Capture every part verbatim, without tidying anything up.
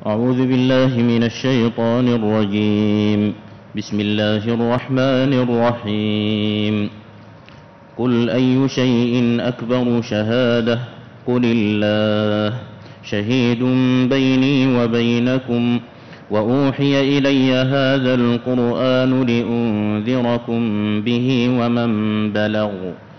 أعوذ بالله من الشيطان الرجيم. بسم الله الرحمن الرحيم. قل أي شيء أكبر شهادة قل الله شهيد بيني وبينكم وأوحي إلي هذا القرآن لأنذركم به ومن بلغ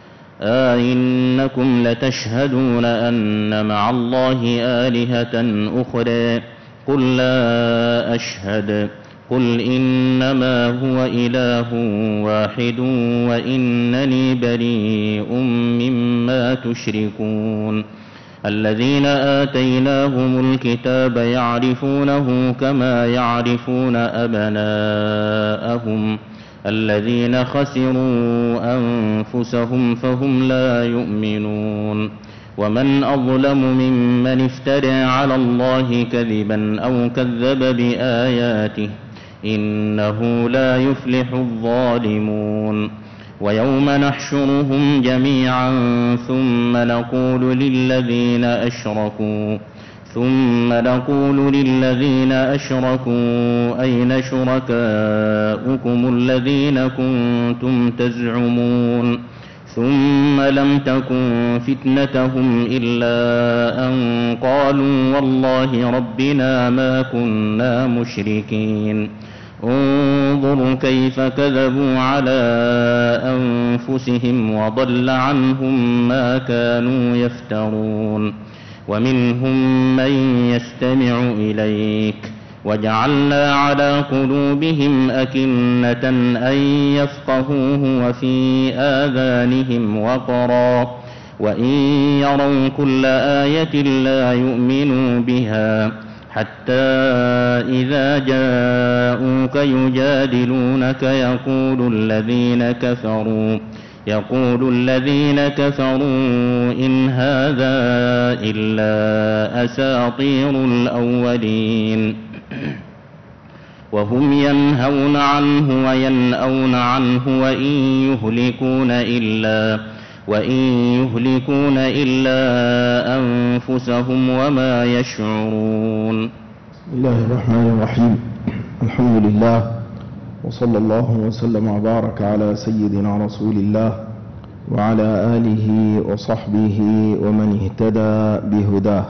أئنكم لتشهدون أن مع الله آلهة أخرى قل لا أشهد قل إنما هو إله واحد وإنني بريء مما تشركون. الذين آتيناهم الكتاب يعرفونه كما يعرفون أبناءهم الذين خسروا أنفسهم فهم لا يؤمنون. ومن أظلم ممن افترى على الله كذبا أو كذب بآياته إنه لا يفلح الظالمون. ويوم نحشرهم جميعا ثم نقول للذين أشركوا ثم نقول للذين أشركوا أين شركاؤكم الذين كنتم تزعمون ثم لم تكن فتنتهم إلا أن قالوا والله ربنا ما كنا مشركين. انظروا كيف كذبوا على أنفسهم وضل عنهم ما كانوا يفترون. ومنهم من يستمع إليك وجعلنا على قلوبهم أكنة أن يفقهوه وفي آذانهم وقرا وإن يروا كل آية لا يؤمنوا بها حتى إذا جاءوك يجادلونك يقول الذين كفروا يقول الذين كفروا إن هذا إلا أساطير الأولين وهم ينهون عنه وينأون عنه وإن يهلكون إلا وإن يهلكون إلا أنفسهم وما يشعرون. بسم الله الرحمن الرحيم. الحمد لله وصلى الله وسلم وبارك على سيدنا رسول الله وعلى آله وصحبه ومن اهتدى بهداه.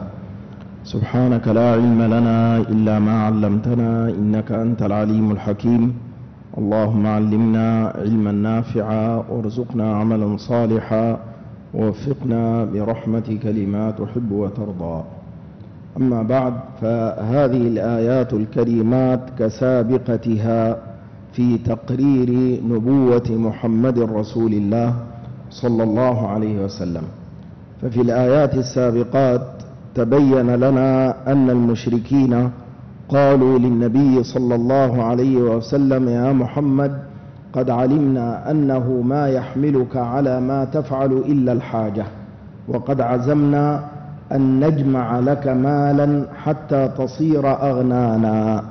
سبحانك لا علم لنا إلا ما علمتنا إنك أنت العليم الحكيم. اللهم علمنا علما نافعا وارزقنا عملا صالحا ووفقنا برحمتك لما تحب وترضى. أما بعد، فهذه الآيات الكريمات كسابقتها في تقرير نبوة محمد رسول الله صلى الله عليه وسلم. ففي الآيات السابقات تبين لنا أن المشركين قالوا للنبي صلى الله عليه وسلم يا محمد قد علمنا أنه ما يحملك على ما تفعل إلا الحاجة وقد عزمنا أن نجمع لك مالا حتى تصير أغنانا.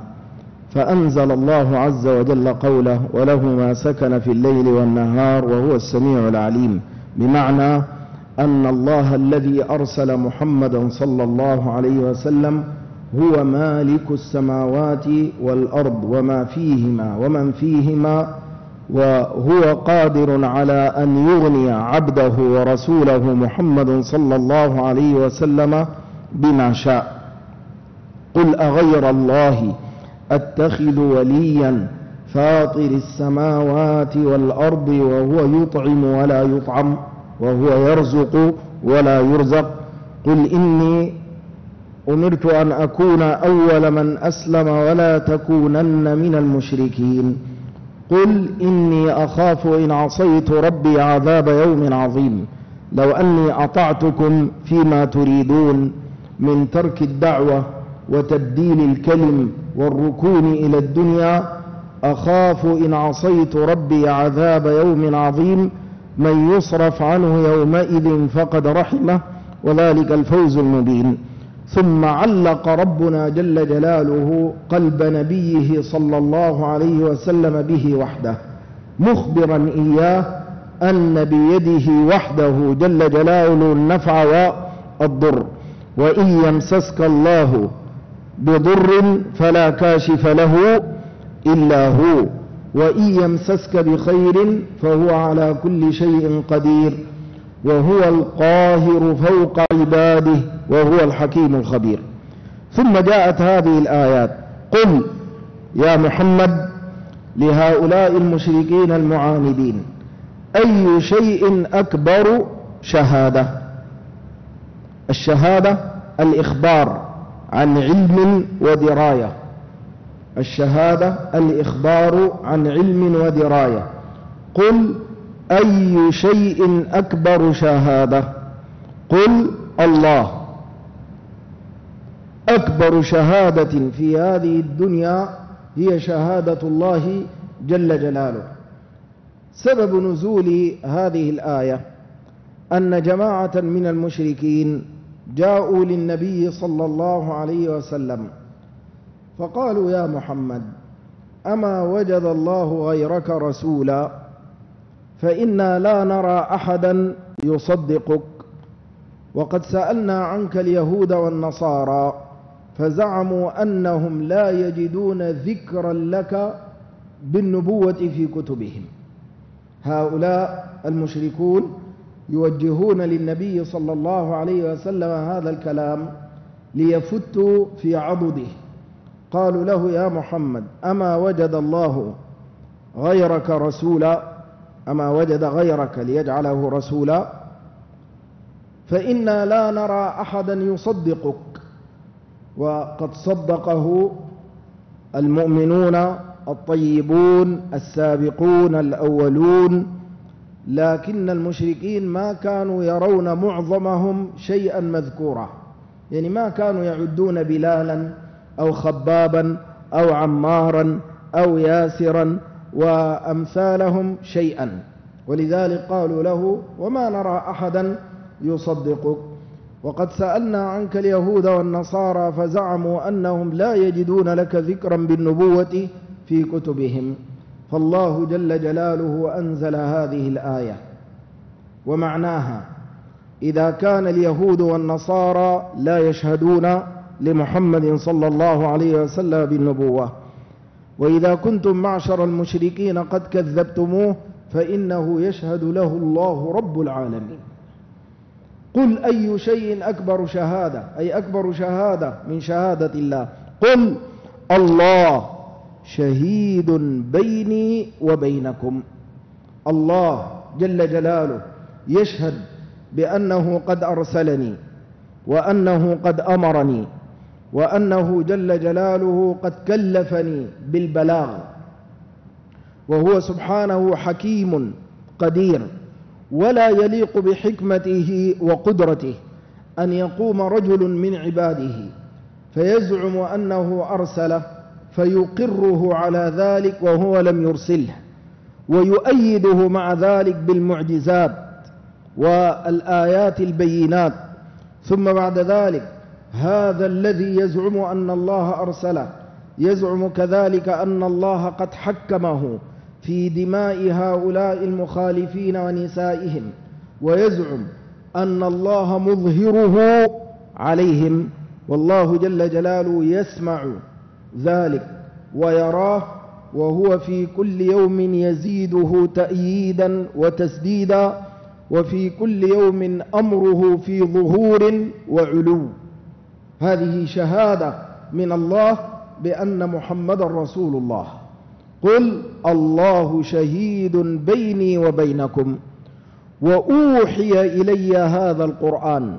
فأنزل الله عز وجل قوله وله ما سكن في الليل والنهار وهو السميع العليم، بمعنى أن الله الذي أرسل محمدا صلى الله عليه وسلم هو مالك السماوات والأرض وما فيهما ومن فيهما، وهو قادر على أن يغني عبده ورسوله محمد صلى الله عليه وسلم بما شاء. قل أغير الله أتخذ وليا فاطر السماوات والأرض وهو يطعم ولا يطعم وهو يرزق ولا يرزق قل إني أمرت أن أكون أول من أسلم ولا تكونن من المشركين. قل إني أخاف إن عصيت ربي عذاب يوم عظيم. لو أني أطعتكم فيما تريدون من ترك الدعوة وتبديل الكلم والركون إلى الدنيا أخاف إن عصيت ربي عذاب يوم عظيم من يصرف عنه يومئذ فقد رحمه وذلك الفوز المبين. ثم علق ربنا جل جلاله قلب نبيه صلى الله عليه وسلم به وحده، مخبرا إياه أن بيده وحده جل جلاله النفع والضر، وإن يمسسك الله بضر فلا كاشف له إلا هو، وإن يمسسك بخير فهو على كل شيء قدير، وهو القاهر فوق عباده، وهو الحكيم الخبير. ثم جاءت هذه الآيات: قل يا محمد لهؤلاء المشركين المعاندين: أي شيء أكبر شهادة؟ الشهادة الإخبار عن علم ودراية، الشهادة الإخبار عن علم ودراية. قل أي شيء أكبر شهادة؟ قل الله. أكبر شهادة في هذه الدنيا هي شهادة الله جل جلاله. سبب نزول هذه الآية أن جماعة من المشركين جاءوا للنبي صلى الله عليه وسلم فقالوا: يا محمد، أما وجد الله غيرك رسولا؟ فإنا لا نرى أحدا يصدقك، وقد سألنا عنك اليهود والنصارى فزعموا أنهم لا يجدون ذكرا لك بالنبوة في كتبهم. هؤلاء المشركون يوجهون للنبي صلى الله عليه وسلم هذا الكلام ليفتوا في عضده. قالوا له: يا محمد، أما وجد الله غيرك رسولا؟ أما وجد غيرك ليجعله رسولا؟ فإنا لا نرى أحدا يصدقك. وقد صدقه المؤمنون الطيبون السابقون الأولون، لكن المشركين ما كانوا يرون معظمهم شيئا مذكورا، يعني ما كانوا يعدون بلالا أو خبابا أو عمارا أو ياسرا وأمثالهم شيئا، ولذلك قالوا له: وما نرى أحدا يصدقك، وقد سألنا عنك اليهود والنصارى فزعموا أنهم لا يجدون لك ذكرا بالنبوة في كتبهم. فالله جل جلاله أنزل هذه الآية، ومعناها: إذا كان اليهود والنصارى لا يشهدون لمحمد صلى الله عليه وسلم بالنبوة، وإذا كنتم معشر المشركين قد كذبتموه، فإنه يشهد له الله رب العالمين. قل أي شيء أكبر شهادة، أي أكبر شهادة من شهادة الله. قل الله شهيد بيني وبينكم. الله جل جلاله يشهد بأنه قد أرسلني، وأنه قد أمرني، وأنه جل جلاله قد كلفني بالبلاغ، وهو سبحانه حكيم قدير. ولا يليق بحكمته وقدرته أن يقوم رجل من عباده فيزعم أنه أرسله فيقره على ذلك وهو لم يرسله، ويؤيده مع ذلك بالمعجزات والآيات البينات، ثم بعد ذلك هذا الذي يزعم أن الله أرسله يزعم كذلك أن الله قد حكمه في دماء هؤلاء المخالفين ونسائهم، ويزعم أن الله مظهره عليهم، والله جل جلاله يسمع ذلك ويراه، وهو في كل يوم يزيده تأييدا وتسديدا، وفي كل يوم أمره في ظهور وعلو. هذه شهادة من الله بأن محمد رسول الله. قل الله شهيد بيني وبينكم وأوحي إلي هذا القرآن.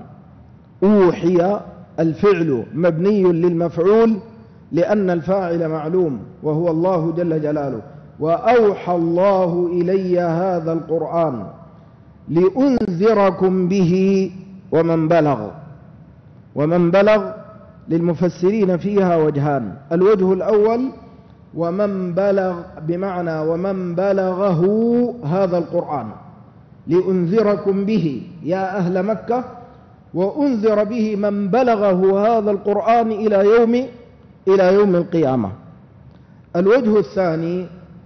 أوحي الفعل مبني للمفعول لأن الفاعل معلوم وهو الله جل جلاله. وأوحى الله إلي هذا القرآن لأنذركم به ومن بلغ. ومن بلغ للمفسرين فيها وجهان: الوجه الأول ومن بلغ بمعنى ومن بلغه هذا القرآن، لأنذركم به يا أهل مكة، وأنذر به من بلغه هذا القرآن إلى يوم إلى يوم القيامة. الوجه الثاني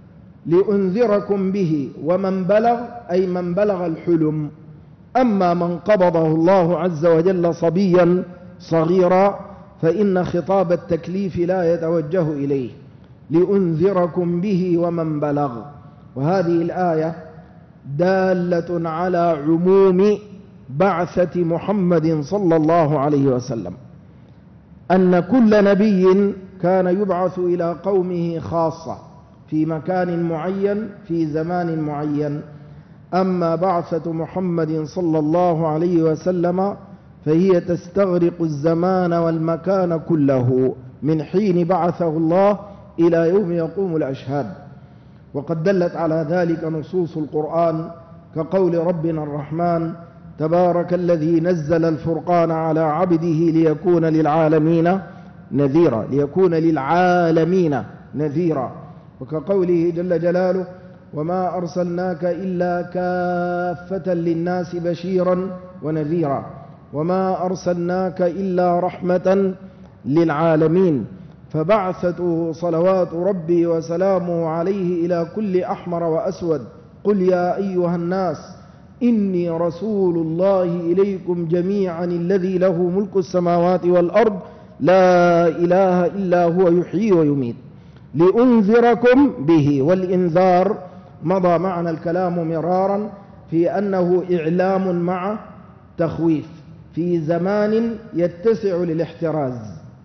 لأنذركم به ومن بلغ أي من بلغ الحلم. أما من قبضه الله عز وجل صبيا صغيرا فإن خطاب التكليف لا يتوجه إليه، لأنذركم به ومن بلغ. وهذه الآية دالة على عموم بعثة محمد صلى الله عليه وسلم، أن كل نبي كان يبعث إلى قومه خاصة في مكان معين في زمان معين. أما بعثة محمد صلى الله عليه وسلم فهي تستغرق الزمان والمكان كله من حين بعثه الله إلى يوم يقوم الأشهاد. وقد دلت على ذلك نصوص القرآن كقول ربنا الرحمن: تبارك الذي نزل الفرقان على عبده ليكون للعالمين نذيرا، ليكون للعالمين نذيرا. وكقوله جل جلاله: وما أرسلناك إلا كافة للناس بشيرا ونذيرا، وما أرسلناك إلا رحمة للعالمين. فبعثته صلوات ربي وسلامه عليه إلى كل أحمر وأسود: قل يا أيها الناس إني رسول الله إليكم جميعا الذي له ملك السماوات والأرض لا إله إلا هو يحيي ويميت لأنذركم به. والإنذار مضى معنا الكلام مرارا في أنه إعلام مع تخويف في زمان يتسع للاحتراز.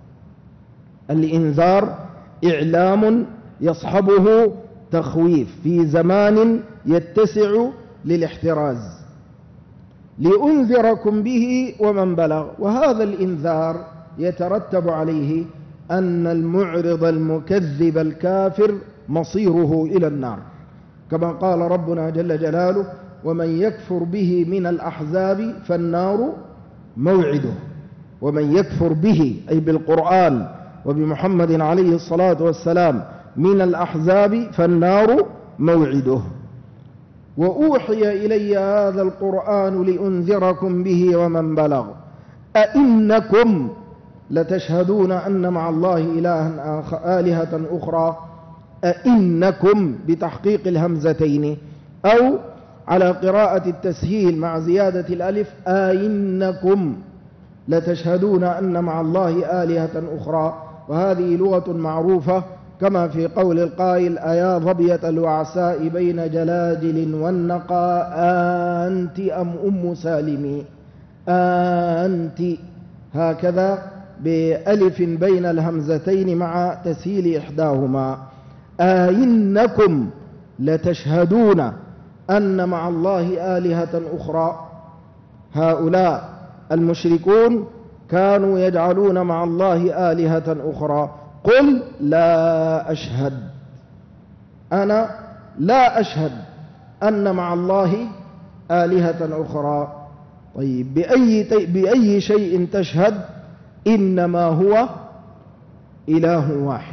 الإنذار إعلام يصحبه تخويف في زمان يتسع للاحتراز. لأنذركم به ومن بلغ. وهذا الإنذار يترتب عليه أن المعرض المكذب الكافر مصيره إلى النار، كما قال ربنا جل جلاله: ومن يكفر به من الأحزاب فالنار موعده. ومن يكفر به أي بالقرآن وبمحمد عليه الصلاة والسلام من الأحزاب فالنار موعده. وأوحي إلي هذا القرآن لأنذركم به ومن بلغ أئنكم لتشهدون أن مع الله إلها آلهة أخرى. أئنكم بتحقيق الهمزتين، أو على قراءة التسهيل مع زيادة الألف: أئنكم لتشهدون أن مع الله آلهة أخرى. وهذه لغة معروفة كما في قول القائل: أيا ظبية الوعساء بين جلاجل والنقى أنت أم أم سالم. أنت هكذا بألف بين الهمزتين مع تسهيل إحداهما. أئنكم لتشهدون أن مع الله آلهة أخرى. هؤلاء المشركون كانوا يجعلون مع الله آلهة أخرى. قل لا أشهد، أنا لا أشهد أن مع الله آلهة أخرى. طيب بأي, بأي شيء تشهد؟ إنما هو إله واحد.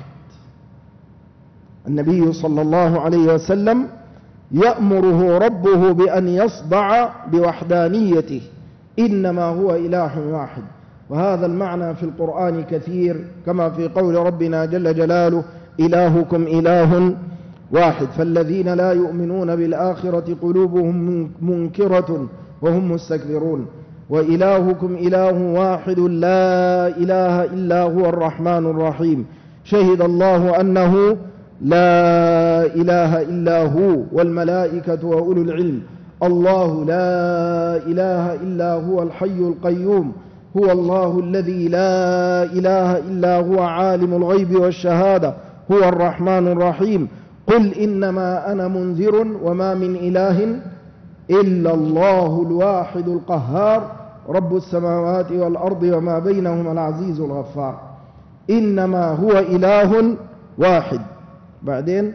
النبي صلى الله عليه وسلم يأمره ربه بأن يصدع بوحدانيته، إنما هو إله واحد. وهذا المعنى في القرآن كثير، كما في قول ربنا جل جلاله: إلهكم إله واحد. فالذين لا يؤمنون بالآخرة قلوبهم منكرة وهم مستكبرون. وإلهكم إله واحد لا إله إلا هو الرحمن الرحيم. شهد الله أنه لا إله إلا هو والملائكة وأولو العلم. الله لا إله إلا هو الحي القيوم. هو الله الذي لا إله إلا هو عالم الغيب والشهادة. هو الرحمن الرحيم. قل إنما أنا منذر وما من إله إلا الله الواحد القهار رب السماوات والأرض وما بينهما العزيز الغفار. إنما هو إله واحد. بعدين: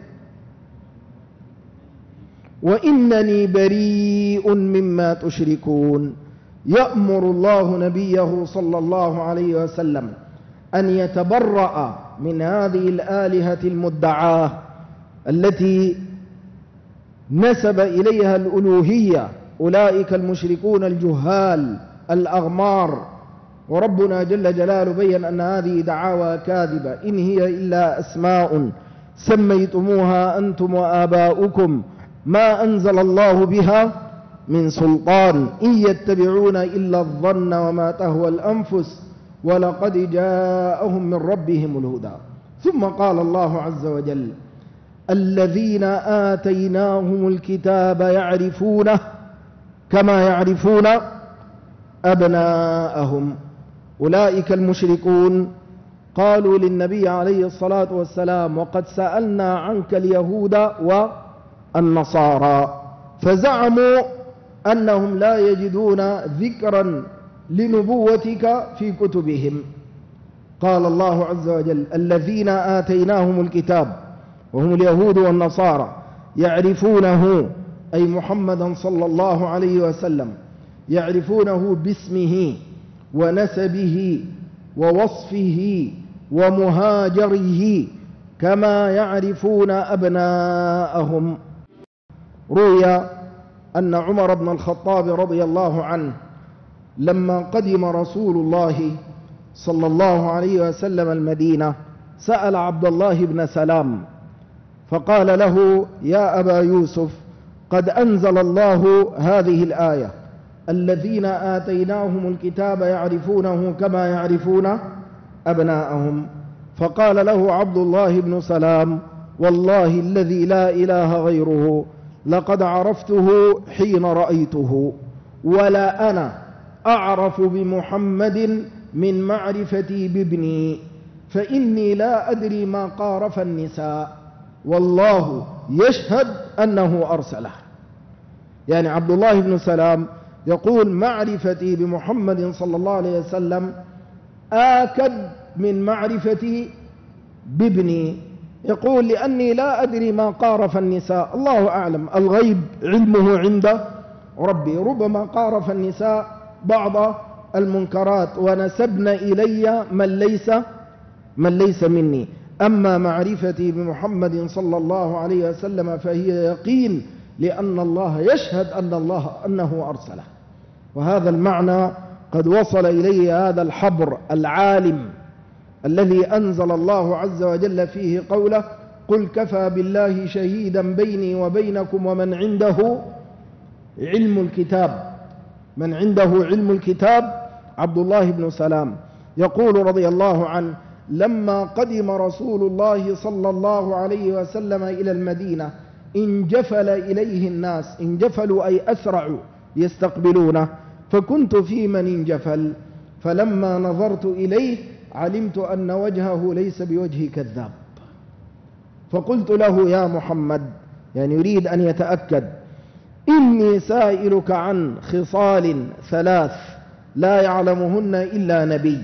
وإنني بريء مما تشركون. يأمر الله نبيه صلى الله عليه وسلم أن يتبرأ من هذه الآلهة المدعاة التي نسب إليها الألوهية أولئك المشركون الجهال الأغمار. وربنا جل جلاله بيّن أن هذه دعاوى كاذبة: إن هي إلا أسماء سميتموها أنتم وآباؤكم ما أنزل الله بها من سلطان إن يتبعون إلا الظن وما تهوى الأنفس ولقد جاءهم من ربهم الهدى. ثم قال الله عز وجل: الذين آتيناهم الكتاب يعرفونه كما يعرفون أبناءهم. أولئك المشركون قالوا للنبي عليه الصلاة والسلام: وقد سألنا عنك اليهود والنصارى، فزعموا أنهم لا يجدون ذكرا لنبوتك في كتبهم. قال الله عز وجل: الذين آتيناهم الكتاب، وهم اليهود والنصارى، يعرفونه أي محمدا صلى الله عليه وسلم، يعرفونه باسمه ونسبه ووصفه ومهاجره كما يعرفون أبناءهم. روي أن عمر بن الخطاب رضي الله عنه لما قدم رسول الله صلى الله عليه وسلم المدينة سأل عبد الله بن سلام فقال له: يا أبا يوسف، قد أنزل الله هذه الآية: الذين آتيناهم الكتاب يعرفونه كما يعرفون أبناءهم. فقال له عبد الله بن سلام: والله الذي لا إله غيره، لقد عرفته حين رأيته، ولا أنا أعرف بمحمد من معرفتي بابني، فإني لا أدري ما قارف النساء، والله يشهد أنه أرسله. يعني عبد الله بن سلام يقول: معرفتي بمحمد صلى الله عليه وسلم آكد من معرفتي بابني. يقول: لأني لا أدري ما قارف النساء، الله أعلم، الغيب علمه عند ربي، ربما قارف النساء بعض المنكرات ونسبن إلي من ليس من ليس مني، أما معرفتي بمحمد صلى الله عليه وسلم فهي يقين، لأن الله يشهد أن الله أنه أرسله. وهذا المعنى قد وصل إليه هذا الحبر العالم الذي أنزل الله عز وجل فيه قوله: قل كفى بالله شهيدا بيني وبينكم ومن عنده علم الكتاب. من عنده علم الكتاب عبد الله بن سلام. يقول رضي الله عنه: لما قدم رسول الله صلى الله عليه وسلم إلى المدينة انجفل إليه الناس، انجفلوا أي أسرعوا يستقبلونه، فكنت في من انجفل، فلما نظرت إليه علمت أن وجهه ليس بوجه كذاب، فقلت له: يا محمد، يعني يريد أن يتأكد، إني سائلك عن خصال ثلاث لا يعلمهن إلا نبي.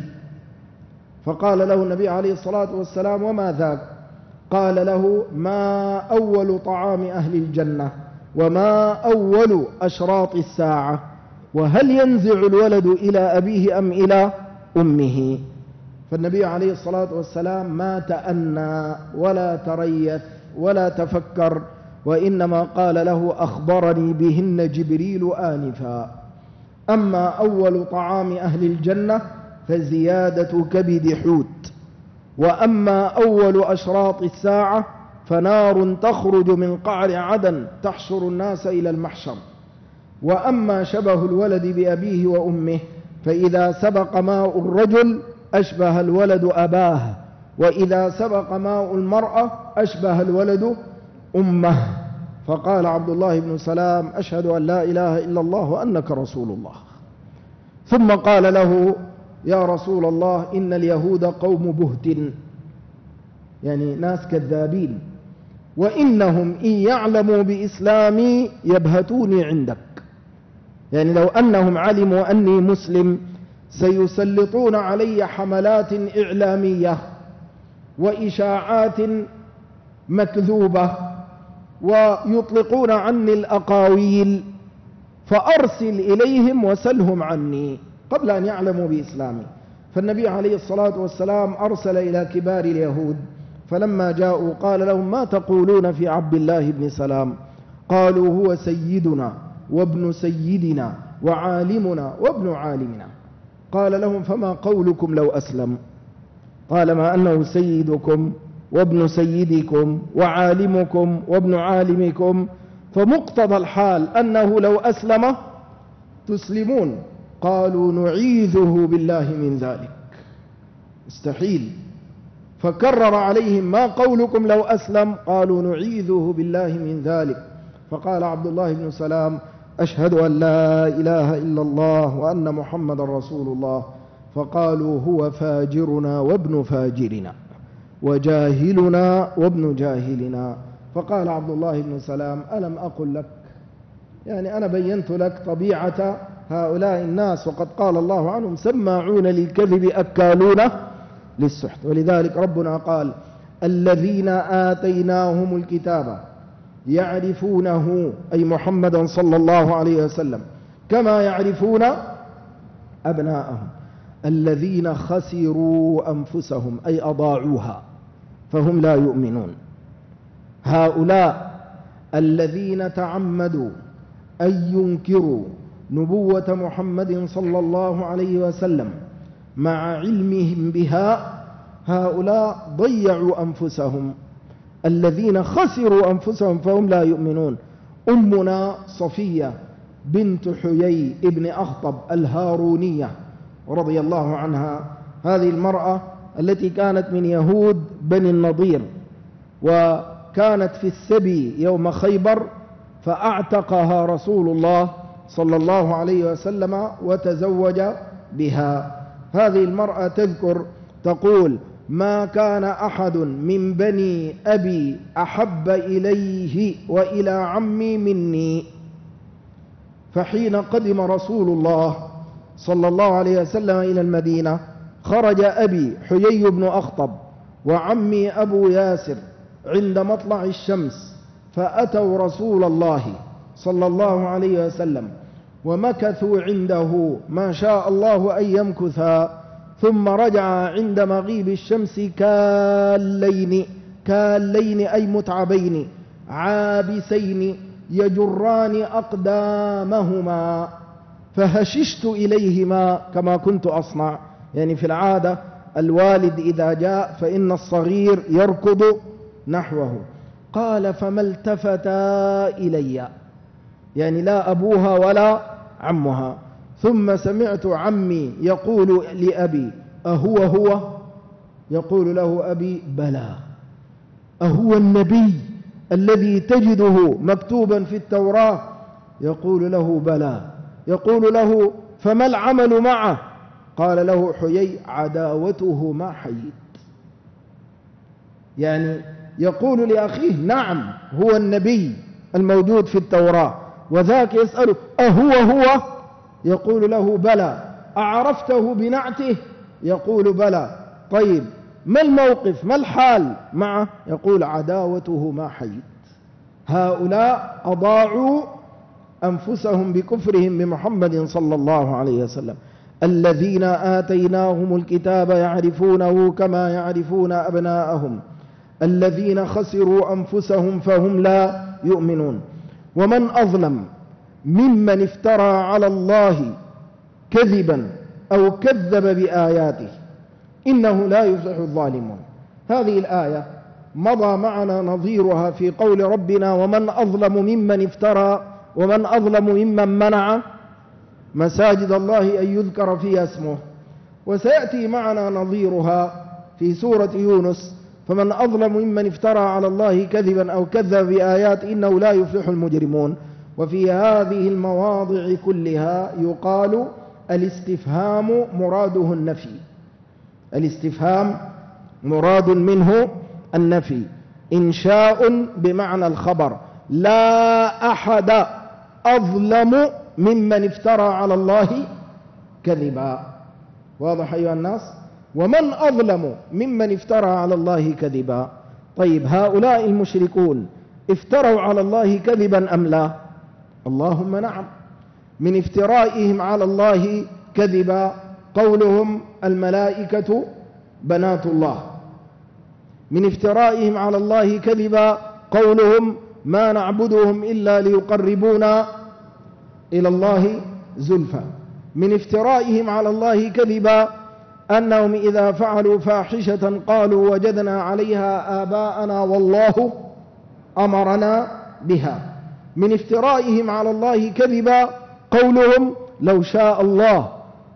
فقال له النبي عليه الصلاة والسلام: وما ذاك؟ قال له: ما أول طعام أهل الجنة، وما أول أشراط الساعة، وهل ينزع الولد إلى أبيه أم إلى أمه؟ فالنبي عليه الصلاة والسلام ما تأنى ولا تريث ولا تفكر، وإنما قال له: أخبرني بهن جبريل آنفا. أما أول طعام أهل الجنة فزيادة كبد حوت، وأما أول أشراط الساعة فنار تخرج من قعر عدن تحشر الناس إلى المحشر. وأما شبه الولد بأبيه وأمه فإذا سبق ماء الرجل أشبه الولد أباه، وإذا سبق ماء المرأة أشبه الولد أمه. فقال عبد الله بن سلام: أشهد أن لا إله إلا الله وأنك رسول الله. ثم قال له: يا رسول الله، إن اليهود قوم بهت، يعني ناس كذابين، وإنهم إن يعلموا بإسلامي يبهتوني عندك، يعني لو أنهم علموا أني مسلم سيسلطون علي حملات إعلامية وإشاعات مكذوبة ويطلقون عني الأقاويل، فأرسل إليهم وسلهم عني قبل أن يعلموا بإسلامي. فالنبي عليه الصلاة والسلام أرسل إلى كبار اليهود، فلما جاءوا قال لهم: ما تقولون في عبد الله بن سلام؟ قالوا: هو سيدنا وابن سيدنا وعالمنا وابن عالمنا. قال لهم: فما قولكم لو أسلم؟ قال: ما أنه سيدكم وابن سيدكم وعالمكم وابن عالمكم، فمقتضى الحال أنه لو أسلم تسلمون. قالوا: نعيذه بالله من ذلك. مستحيل. فكرر عليهم: ما قولكم لو أسلم؟ قالوا: نعيذه بالله من ذلك. فقال عبد الله بن سلام: أشهد أن لا إله إلا الله وأن محمد رسول الله. فقالوا: هو فاجرنا وابن فاجرنا وجاهلنا وابن جاهلنا. فقال عبد الله بن سلام: ألم أقل لك، يعني أنا بينت لك طبيعة هؤلاء الناس، وقد قال الله عنهم: سماعون للكذب أكالون للسحت. ولذلك ربنا قال: الذين آتيناهم الكتاب يعرفونه، أي محمدا صلى الله عليه وسلم، كما يعرفون أبناءهم. الذين خسروا أنفسهم، أي أضاعوها، فهم لا يؤمنون. هؤلاء الذين تعمدوا أن ينكروا نبوة محمد صلى الله عليه وسلم مع علمهم بها، هؤلاء ضيعوا أنفسهم. الذين خسروا أنفسهم فهم لا يؤمنون. أمنا صفية بنت حيي ابن أخطب الهارونية رضي الله عنها، هذه المرأة التي كانت من يهود بني النضير، وكانت في السبي يوم خيبر، فأعتقها رسول الله صلى الله عليه وسلم وتزوج بها. هذه المرأة تذكر تقول: ما كان أحد من بني أبي أحب إليه وإلى عمي مني. فحين قدم رسول الله صلى الله عليه وسلم إلى المدينة، خرج أبي حيي بن أخطب وعمي أبو ياسر عند مطلع الشمس، فأتوا رسول الله صلى الله عليه وسلم ومكثوا عنده ما شاء الله أن يمكثا، ثم رجع عند مغيب الشمس كاللين، كاللين أي متعبين عابسين يجران أقدامهما، فهششت إليهما كما كنت أصنع. يعني في العادة الوالد إذا جاء فإن الصغير يركض نحوه. قال: فما التفتا إلي، يعني لا أبوها ولا عمها. ثم سمعت عمي يقول لأبي: أهو هو؟ يقول له أبي: بلى. أهو النبي الذي تجده مكتوبا في التوراة؟ يقول له: بلى. يقول له: فما العمل معه؟ قال له حيي: عداوته ما حييت. يعني يقول لأخيه: نعم هو النبي الموجود في التوراة، وذاك يسأله: أهو هو؟ يقول له: بلى. أعرفته بنعته؟ يقول: بلى. طيب ما الموقف، ما الحال معه؟ يقول: عداوته ما حييت. هؤلاء أضاعوا أنفسهم بكفرهم بمحمد صلى الله عليه وسلم. الذين آتيناهم الكتاب يعرفونه كما يعرفون أبناءهم، الذين خسروا أنفسهم فهم لا يؤمنون. ومن أظلم ممن افترى على الله كذبا أو كذب بآياته، إنه لا يفلح الظالمون. هذه الآية مضى معنا نظيرها في قول ربنا: ومن أظلم ممن افترى، ومن أظلم ممن منع مساجد الله أن يذكر فيها اسمه. وسيأتي معنا نظيرها في سورة يونس: فمن أظلم ممن افترى على الله كذبا أو كذب بآيات إنه لا يفلح المجرمون. وفي هذه المواضع كلها يقال الاستفهام مراده النفي، الاستفهام مراد منه النفي، إنشاء بمعنى الخبر. لا أحد أظلم ممن افترى على الله كذبا. واضح أيها الناس؟ ومن أظلم ممن افترى على الله كذبا. طيب هؤلاء المشركون افتروا على الله كذبا أم لا؟ اللهم نعم. من افترائهم على الله كذبا قولهم: الملائكة بنات الله. من افترائهم على الله كذبا قولهم: ما نعبدهم إلا ليقربونا إلى الله زلفى. من افترائهم على الله كذبا أنهم إذا فعلوا فاحشة قالوا: وجدنا عليها آباءنا والله أمرنا بها. من افترائهم على الله كذبا قولهم: لو شاء الله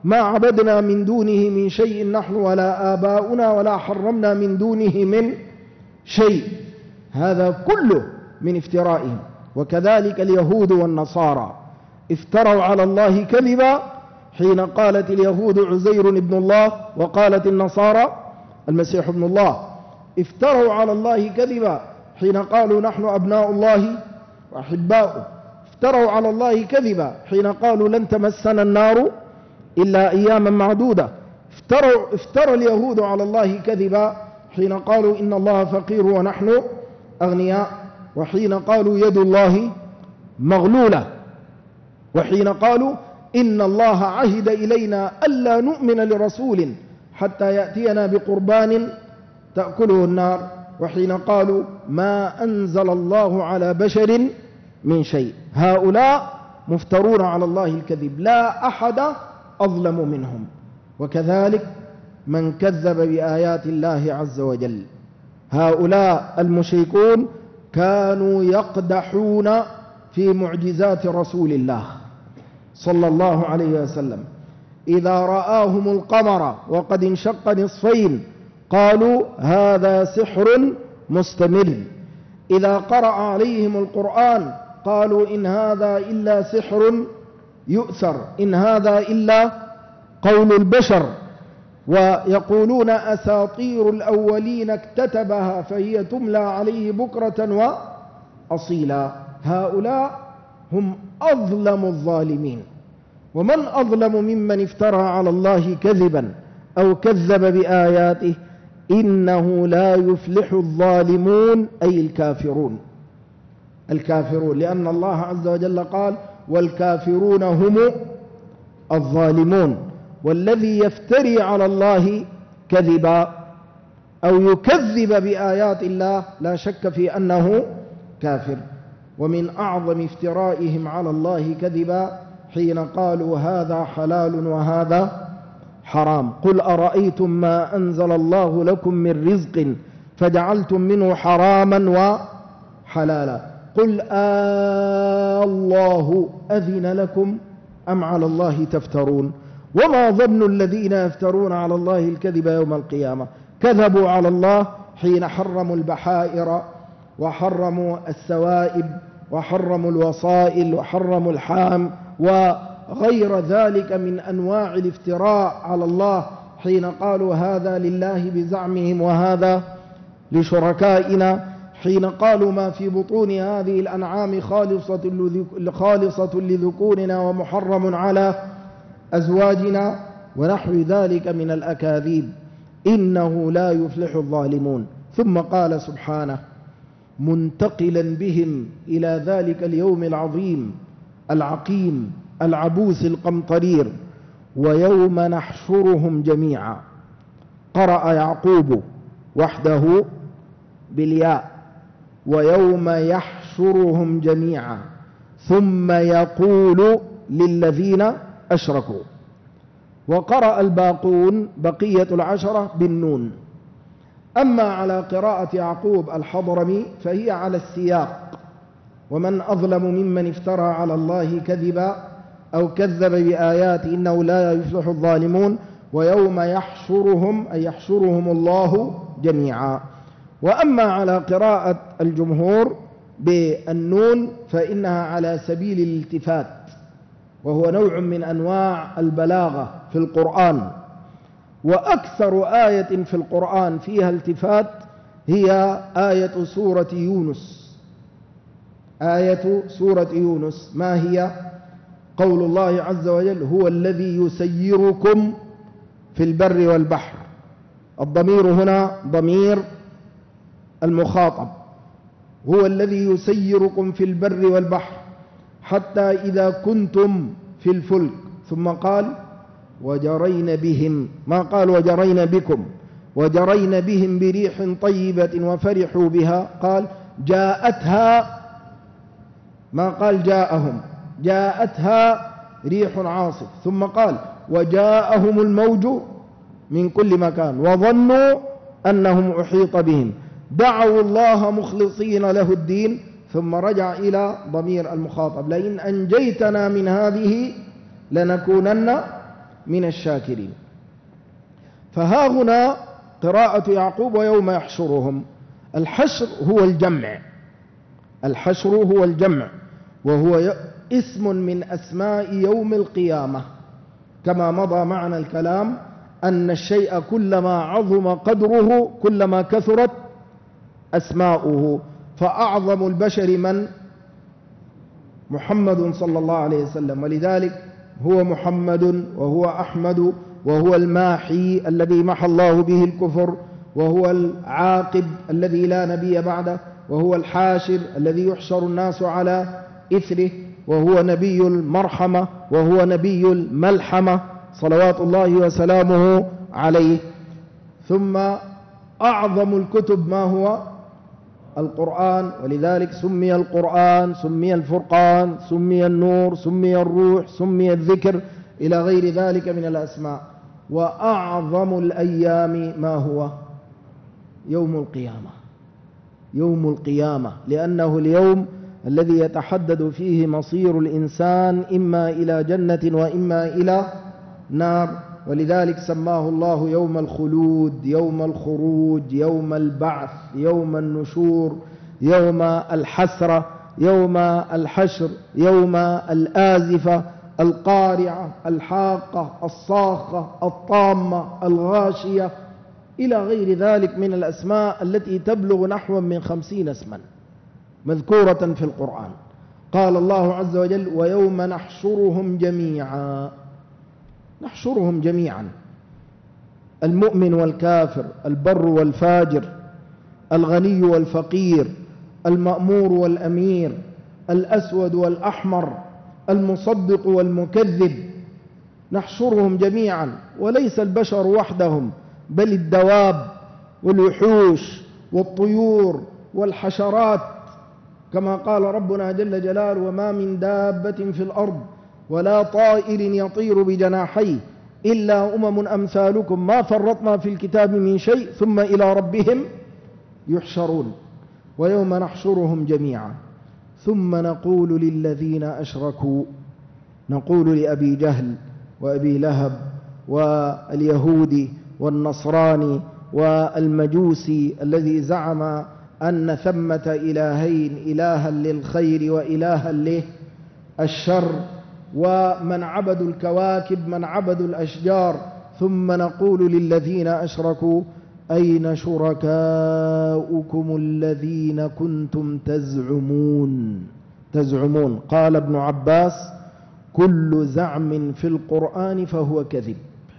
ما عبدنا من دونه من شيء نحن ولا آباؤنا ولا حرمنا من دونه من شيء. هذا كله من افترائهم. وكذلك اليهود والنصارى افتروا على الله كذبا حين قالت اليهود عزير ابن الله وقالت النصارى المسيح ابن الله. افتروا على الله كذبا حين قالوا نحن أبناء الله وأحباؤه. افتروا على الله كذبا حين قالوا لن تمسنا النار إلا أياما معدودة. افتروا افترى اليهود على الله كذبا حين قالوا إن الله فقير ونحن أغنياء، وحين قالوا يد الله مغلولة، وحين قالوا إن الله عهد إلينا ألا نؤمن لرسول حتى يأتينا بقربان تأكله النار، وحين قالوا ما أنزل الله على بشر من شيء. هؤلاء مفترون على الله الكذب، لا أحد أظلم منهم. وكذلك من كذب بآيات الله عز وجل. هؤلاء المشركون كانوا يقدحون في معجزات رسول الله صلى الله عليه وسلم. إذا رآهم القمر وقد انشق نصفين قالوا هذا سحر مستمر. إذا قرأ عليهم القرآن قالوا إن هذا إلا سحر يؤثر، إن هذا إلا قول البشر. ويقولون أساطير الأولين اكتتبها فهي تملى عليه بكرة وأصيلا. هؤلاء هم أظلم الظالمين. ومن أظلم ممن افترى على الله كذبا أو كذب بآياته إنه لا يفلح الظالمون أي الكافرون. الكافرون لأن الله عز وجل قال والكافرون هم الظالمون. والذي يفتري على الله كذبا أو يكذب بآيات الله لا شك في أنه كافر. ومن أعظم افترائهم على الله كذبا حين قالوا هذا حلال وهذا حرام. قل أرأيتم ما أنزل الله لكم من رزق فجعلتم منه حراما وحلالا قل آه الله أذن لكم أم على الله تفترون. وما ظن الذين يفترون على الله الكذب يوم القيامة. كذبوا على الله حين حرموا البحائر وحرموا السوائب وحرموا الوصائل وحرموا الحام وغير ذلك من أنواع الافتراء على الله، حين قالوا هذا لله بزعمهم وهذا لشركائنا، حين قالوا ما في بطون هذه الأنعام خالصة لذكورنا ومحرم على أزواجنا ونحو ذلك من الأكاذيب. إنه لا يفلح الظالمون. ثم قال سبحانه منتقلا بهم إلى ذلك اليوم العظيم العقيم العبوس القمطرير ويوم نحشرهم جميعا. قرأ يعقوب وحده بالياء ويوم يحشرهم جميعا ثم يقول للذين أشركوا. وقرأ الباقون بقية العشرة بالنون. أما على قراءة يعقوب الحضرمي فهي على السياق. ومن أظلم ممن افترى على الله كذبا أو كذب بآيات إنه لا يفلح الظالمون ويوم يحشرهم أي يحشرهم الله جميعا. وأما على قراءة الجمهور بالنون فإنها على سبيل الالتفات، وهو نوع من أنواع البلاغة في القرآن. وأكثر آية في القرآن فيها التفات هي آية سورة يونس. آية سورة يونس ما هي؟ قول الله عز وجل هو الذي يسيركم في البر والبحر. الضمير هنا ضمير المخاطب. هو الذي يسيركم في البر والبحر حتى إذا كنتم في الفلك، ثم قال وجرين بهم، ما قال وجرين بكم، وجرين بهم بريح طيبة وفرحوا بها، قال جاءتها، ما قال جاءهم، جاءتها ريح عاصف، ثم قال وجاءهم الموج من كل مكان وظنوا أنهم أحيط بهم دعوا الله مخلصين له الدين، ثم رجع إلى ضمير المخاطب لئن أنجيتنا من هذه لنكونن من الشاكرين. فها هنا قراءة يعقوب ويوم يحشرهم، الحشر هو الجمع، الحشر هو الجمع، وهو اسم من أسماء يوم القيامة، كما مضى معنا الكلام أن الشيء كلما عظم قدره كلما كثرت أسماؤه، فأعظم البشر من؟ محمد صلى الله عليه وسلم، ولذلك هو محمد وهو أحمد وهو الماحي الذي محى الله به الكفر، وهو العاقب الذي لا نبي بعده، وهو الحاشر الذي يحشر الناس على إثره، وهو نبي المرحمة وهو نبي الملحمة صلوات الله وسلامه عليه. ثم أعظم الكتب ما هو؟ القرآن، ولذلك سمي القرآن، سمي الفرقان، سمي النور، سمي الروح، سمي الذكر، إلى غير ذلك من الأسماء. وأعظم الأيام ما هو؟ يوم القيامة، يوم القيامة، لأنه اليوم الذي يتحدد فيه مصير الإنسان إما إلى جنة وإما إلى نار، ولذلك سماه الله يوم الخلود، يوم الخروج، يوم البعث، يوم النشور، يوم الحسرة، يوم الحشر، يوم الآزفة، القارعة، الحاقة، الصاخة، الطامة، الغاشية، إلى غير ذلك من الأسماء التي تبلغ نحو من خمسين اسما مذكورة في القرآن. قال الله عز وجل: ويوم نحشرهم جميعا، نحشرهم جميعا، المؤمن والكافر، البر والفاجر، الغني والفقير، المأمور والأمير، الأسود والأحمر، المصدق والمكذب، نحشرهم جميعا، وليس البشر وحدهم بل الدواب والوحوش والطيور والحشرات، كما قال ربنا جل جلاله: وما من دابة في الأرض ولا طائر يطير بجناحيه إلا أمم أمثالكم ما فرطنا في الكتاب من شيء ثم إلى ربهم يحشرون. ويوم نحشرهم جميعا ثم نقول للذين أشركوا، نقول لأبي جهل وأبي لهب واليهودي والنصراني والمجوسي الذي زعم أن ثمة إلهين، إلها للخير وإلها للشر، ومن عبدوا الكواكب، من عبدوا الأشجار، ثم نقول للذين أشركوا: أين شركاؤكم الذين كنتم تزعمون تزعمون قال ابن عباس: كل زعم في القرآن فهو كذب،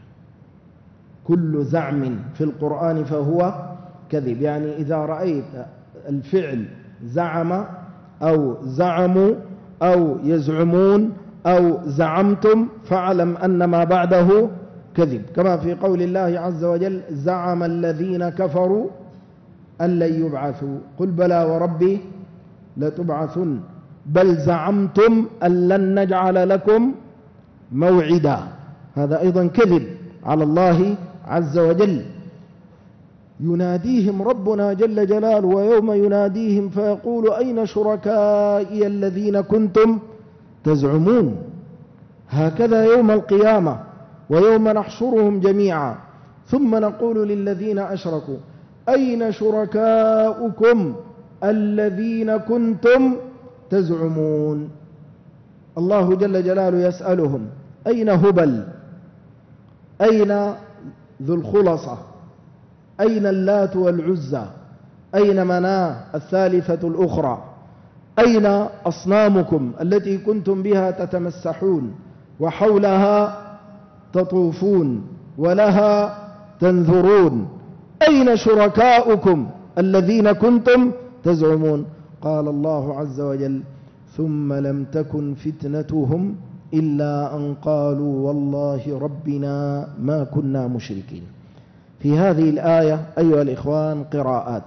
كل زعم في القرآن فهو كذب. يعني إذا رأيت الفعل زعم أو زعموا أو يزعمون أو زعمتم فاعلم أن ما بعده كذب، كما في قول الله عز وجل: زعم الذين كفروا أن لن يبعثوا قل بلى وربي لتبعثن بل زعمتم أن لن نجعل لكم موعدا. هذا أيضا كذب على الله عز وجل. يناديهم ربنا جل جلاله: ويوم يناديهم فيقول: أين شركائي الذين كنتم تزعمون. هكذا يوم القيامة: ويوم نحشرهم جميعا ثم نقول للذين أشركوا: أين شركاؤكم الذين كنتم تزعمون. الله جل جلاله يسألهم: أين هبل، أين ذو الخلصة، أين اللات والعزى، أين مناة الثالثة الأخرى، أين أصنامكم التي كنتم بها تتمسحون وحولها تطوفون ولها تنذرون، أين شركاؤكم الذين كنتم تزعمون. قال الله عز وجل: ثم لم تكن فتنتهم إلا أن قالوا والله ربنا ما كنا مشركين. في هذه الآية أيها الإخوان قراءات،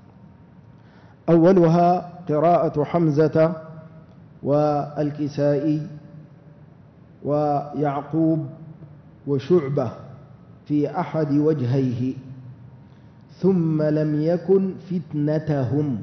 أولها قراءة حمزة والكسائي ويعقوب وشعبة في أحد وجهيه: ثم لم يكن فتنتهم،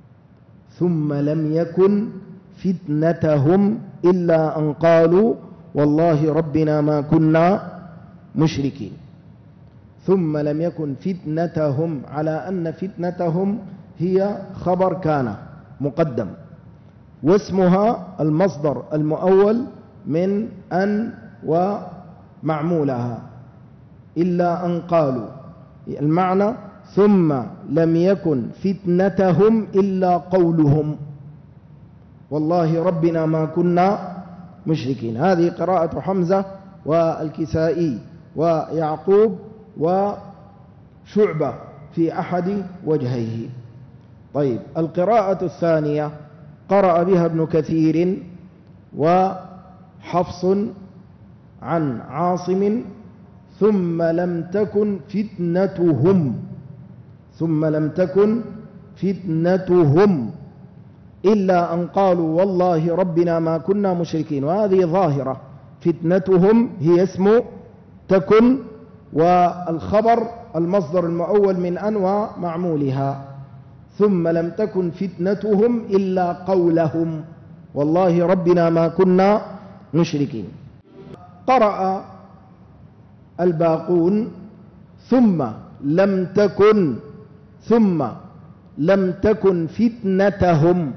ثم لم يكن فتنتهم إلا أن قالوا والله ربنا ما كنا مشركين. ثم لم يكن فتنتهم، على أن فتنتهم هي خبر كان مقدم، واسمها المصدر المؤول من أن ومعمولها، إلا أن قالوا. المعنى ثم لم يكن فتنتهم إلا قولهم والله ربنا ما كنا مشركين. هذه قراءة حمزة والكسائي ويعقوب وشعبة في أحد وجهيه. طيب، القراءة الثانية قرأ بها ابن كثير وحفص عن عاصم: ثم لم تكن فتنتهم، ثم لم تكن فتنتهم إلا أن قالوا والله ربنا ما كنا مشركين. وهذه ظاهرة، فتنتهم هي اسم تكن، والخبر المصدر المؤول من أن ومعمولها. ثم لم تكن فتنتهم إلا قولهم والله ربنا ما كنا مشركين. قرأ الباقون: ثم لم تكن، ثم لم تكن فتنتهم،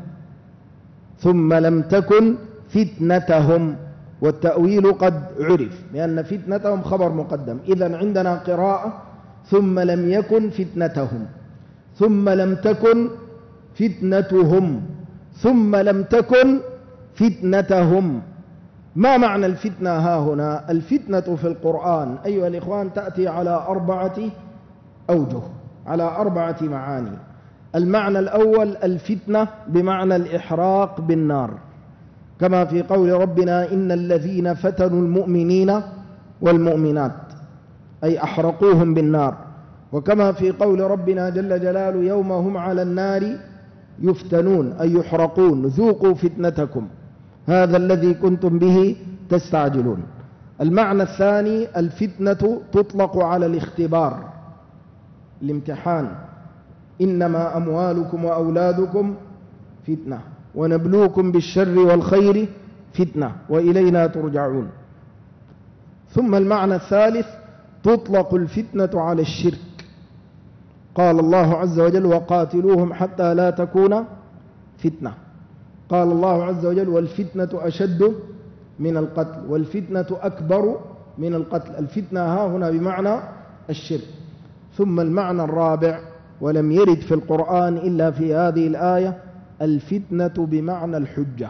ثم لم تكن فتنتهم. والتأويل قد عرف، لأن فتنتهم خبر مقدم. إذن عندنا قراءة: ثم لم يكن فتنتهم، ثم لم تكن فتنتهم، ثم لم تكن فتنتهم. ما معنى الفتنة ها هنا؟ الفتنة في القرآن أيها الإخوان تأتي على أربعة أوجه، على أربعة معاني. المعنى الأول: الفتنة بمعنى الإحراق بالنار، كما في قول ربنا: إن الذين فتنوا المؤمنين والمؤمنات، أي أحرقوهم بالنار. وكما في قول ربنا جل جلاله: يوم هم على النار يفتنون، أي يحرقون، ذوقوا فتنتكم هذا الذي كنتم به تستعجلون. المعنى الثاني: الفتنة تطلق على الاختبار، الامتحان: إنما أموالكم وأولادكم فتنة ونبلوكم بالشر والخير فتنة وإلينا ترجعون. ثم المعنى الثالث: تطلق الفتنة على الشرك، قال الله عز وجل: وقاتلوهم حتى لا تكون فتنة. قال الله عز وجل: والفتنة أشد من القتل، والفتنة أكبر من القتل. الفتنة ها هنا بمعنى الشرك. ثم المعنى الرابع: ولم يرد في القرآن إلا في هذه الآية، الفتنة بمعنى الحجة.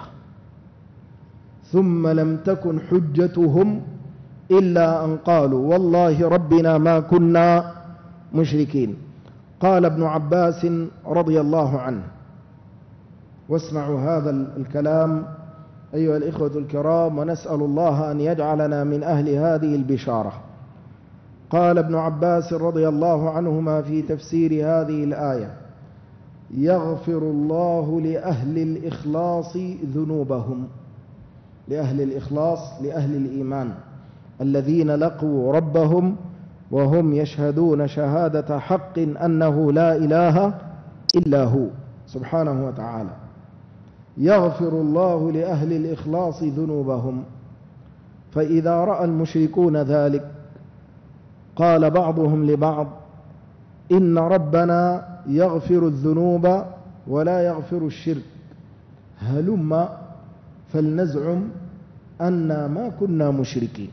ثم لم تكن حجتهم إلا أن قالوا والله ربنا ما كنا مشركين. قال ابن عباس رضي الله عنه، واسمعوا هذا الكلام أيها الإخوة الكرام، ونسأل الله أن يجعلنا من أهل هذه البشارة. قال ابن عباس رضي الله عنهما في تفسير هذه الآية: يغفر الله لأهل الإخلاص ذنوبهم، لأهل الإخلاص، لأهل الإيمان الذين لقوا ربهم وهم يشهدون شهادة حق أنه لا إله إلا هو سبحانه وتعالى. يغفر الله لأهل الإخلاص ذنوبهم. فإذا رأى المشركون ذلك قال بعضهم لبعض: إن ربنا يغفر الذنوب ولا يغفر الشرك، هلم فلنزعم أنا ما كنا مشركين،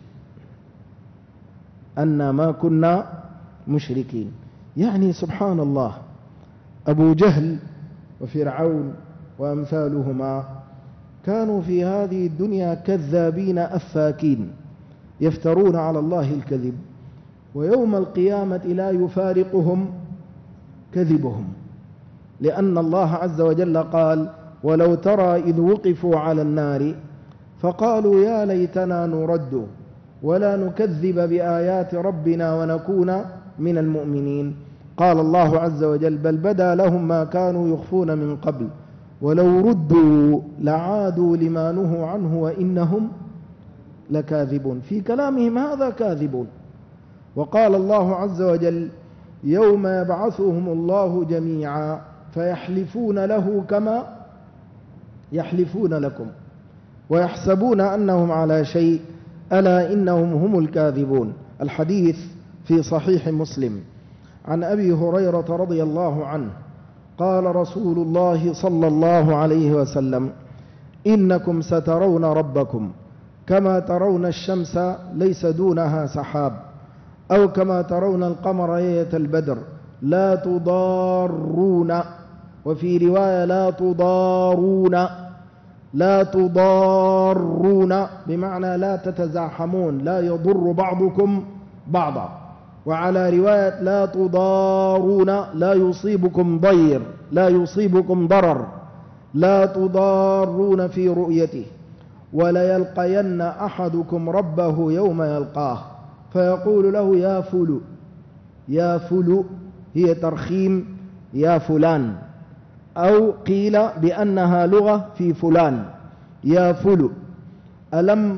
أنا ما كنا مشركين. يعني سبحان الله، أبو جهل وفرعون وأمثالهما كانوا في هذه الدنيا كذابين أفاكين يفترون على الله الكذب، ويوم القيامة لا يفارقهم كذبهم، لأن الله عز وجل قال: ولو ترى إذ وقفوا على النار فقالوا يا ليتنا نرد ولا نكذب بآيات ربنا ونكون من المؤمنين. قال الله عز وجل: بل بدا لهم ما كانوا يخفون من قبل ولو ردوا لعادوا لما نهوا عنه وإنهم لكاذبون. في كلامهم هذا كاذبون. وقال الله عز وجل: يوم يبعثهم الله جميعا فيحلفون له كما يحلفون لكم ويحسبون أنهم على شيء ألا إنهم هم الكاذبون. الحديث في صحيح مسلم عن أبي هريرة رضي الله عنه قال رسول الله صلى الله عليه وسلم: إنكم سترون ربكم كما ترون الشمس ليس دونها سحاب، أو كما ترون القمر ليلة البدر لا تضارون، وفي رواية لا تضارون، لا تضارون بمعنى لا تتزاحمون، لا يضر بعضكم بعضا، وعلى رواية لا تضارون لا يصيبكم ضير، لا يصيبكم ضرر، لا تضارون في رؤيته. وليلقين أحدكم ربه يوم يلقاه فيقول له يا فلو، يا فلو هي ترخيم يا فلان، أو قيل بأنها لغة في فلان، يا فلو ألم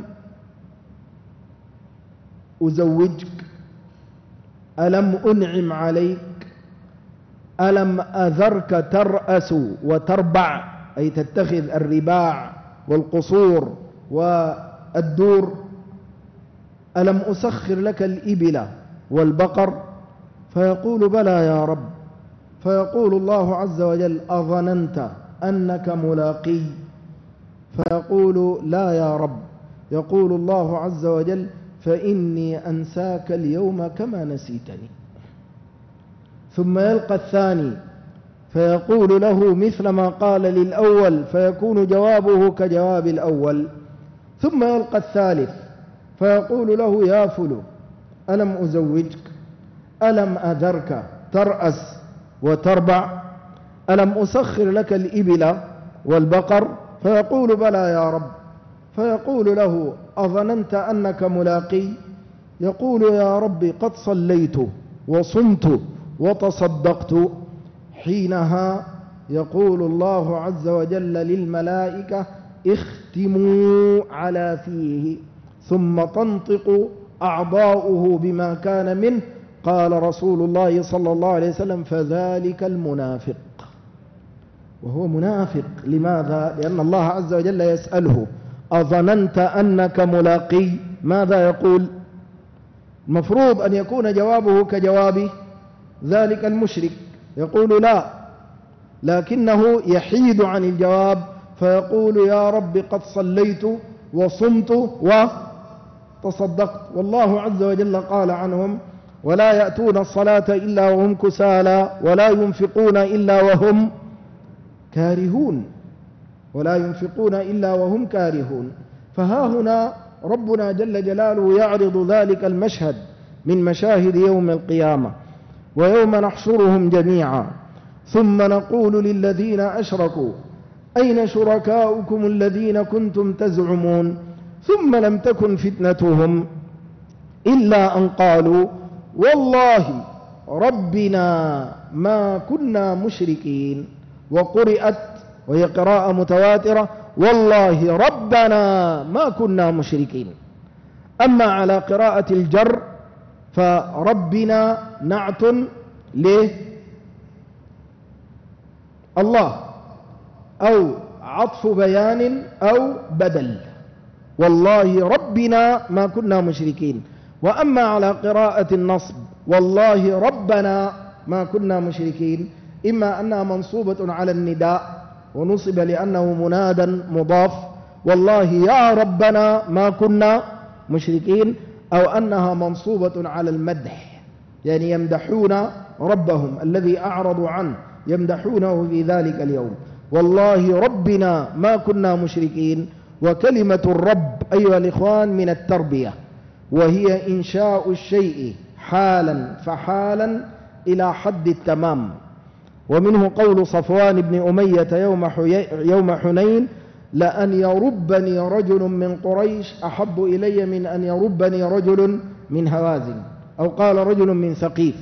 أزوجك، ألم أنعم عليك، ألم أذرك ترأس وتربع، أي تتخذ الرباع والقصور والدور، ألم أسخر لك الإبل والبقر، فيقول بلى يا رب، فيقول الله عز وجل أظننت أنك ملاقي، فيقول لا يا رب، يقول الله عز وجل فإني أنساك اليوم كما نسيتني. ثم يلقى الثاني فيقول له مثل ما قال للأول، فيكون جوابه كجواب الأول. ثم يلقى الثالث فيقول له يا فلو ألم أزوجك، ألم أذرك ترأس وتربع، ألم أسخر لك الإبل والبقر، فيقول بلى يا رب، فيقول له أظننت أنك ملاقي، يقول يا رب قد صليت وصمت وتصدقت. حينها يقول الله عز وجل للملائكة اختموا على فيه، ثم تنطق أعضاؤه بما كان منه. قال رسول الله صلى الله عليه وسلم فذلك المنافق. وهو منافق لماذا؟ لأن الله عز وجل يسأله أظننت أنك ملاقي، ماذا يقول؟ المفروض أن يكون جوابه كجواب ذلك المشرك، يقول لا، لكنه يحيد عن الجواب فيقول يا رب قد صليت وصمت وتصدقت. والله عز وجل قال عنهم ولا يأتون الصلاة إلا وهم كسالى ولا ينفقون إلا وهم كارهون، ولا ينفقون إلا وهم كارهون. فها هنا ربنا جل جلاله يعرض ذلك المشهد من مشاهد يوم القيامة، ويوم نحشرهم جميعا ثم نقول للذين أشركوا أين شركاؤكم الذين كنتم تزعمون، ثم لم تكن فتنتهم إلا أن قالوا والله ربنا ما كنا مشركين. وقرأت وهي قراءة متواترة والله ربنا ما كنا مشركين. أما على قراءة الجر فربنا نعت لله أو عطف بيان أو بدل، والله ربنا ما كنا مشركين. وأما على قراءة النصب والله ربنا ما كنا مشركين، إما أنها منصوبة على النداء ونصب لأنه منادا مضاف والله يا ربنا ما كنا مشركين، أو أنها منصوبة على المدح، يعني يمدحون ربهم الذي أعرضوا عنه، يمدحونه في ذلك اليوم والله ربنا ما كنا مشركين. وكلمة الرب أيها الإخوان من التربية، وهي إنشاء الشيء حالا فحالا إلى حد التمام. ومنه قول صفوان بن أمية يوم, يوم حنين لأن يربني رجل من قريش أحب إلي من أن يربني رجل من هوازن، أو قال رجل من ثقيف.